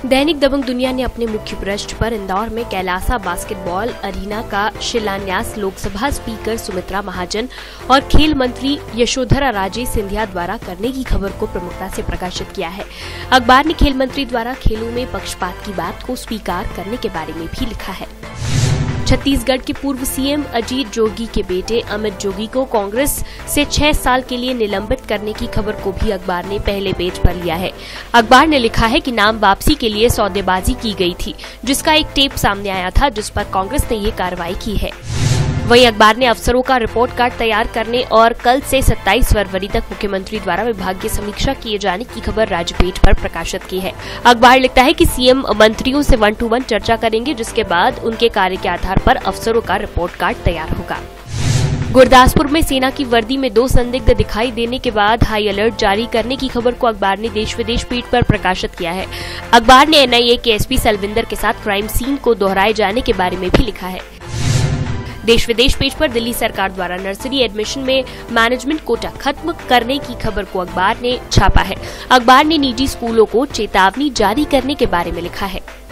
दैनिक दबंग दुनिया ने अपने मुख्य पृष्ठ पर इंदौर में कैलासा बास्केटबॉल अरीना का शिलान्यास लोकसभा स्पीकर सुमित्रा महाजन और खेल मंत्री यशोधरा राजे सिंधिया द्वारा करने की खबर को प्रमुखता से प्रकाशित किया है। अखबार ने खेल मंत्री द्वारा खेलों में पक्षपात की बात को स्वीकार करने के बारे में भी लिखा है। छत्तीसगढ़ के पूर्व सीएम अजीत जोगी के बेटे अमित जोगी को कांग्रेस से 6 साल के लिए निलंबित करने की खबर को भी अखबार ने पहले पेज पर लिया है। अखबार ने लिखा है कि नाम वापसी के लिए सौदेबाजी की गई थी, जिसका एक टेप सामने आया था, जिस पर कांग्रेस ने ये कार्रवाई की है। वहीं अखबार ने अफसरों का रिपोर्ट कार्ड तैयार करने और कल से 27 फरवरी तक मुख्यमंत्री द्वारा विभागीय समीक्षा किए जाने की खबर राज्य पेज पर प्रकाशित की है। अखबार लिखता है कि सीएम मंत्रियों से 1-to-1 चर्चा करेंगे, जिसके बाद उनके कार्य के आधार पर अफसरों का रिपोर्ट कार्ड तैयार होगा। गुरदासपुर में सेना की वर्दी में 2 संदिग्ध दिखाई देने के बाद हाई अलर्ट जारी करने की खबर को अखबार ने देश विदेश पेज पर प्रकाशित किया है। अखबार ने एनआईए के एसपी सलविंदर के साथ क्राइम सीन को दोहराए जाने के बारे में भी लिखा है। देश विदेश पेज पर दिल्ली सरकार द्वारा नर्सरी एडमिशन में मैनेजमेंट कोटा खत्म करने की खबर को अखबार ने छापा है। अखबार ने निजी स्कूलों को चेतावनी जारी करने के बारे में लिखा है।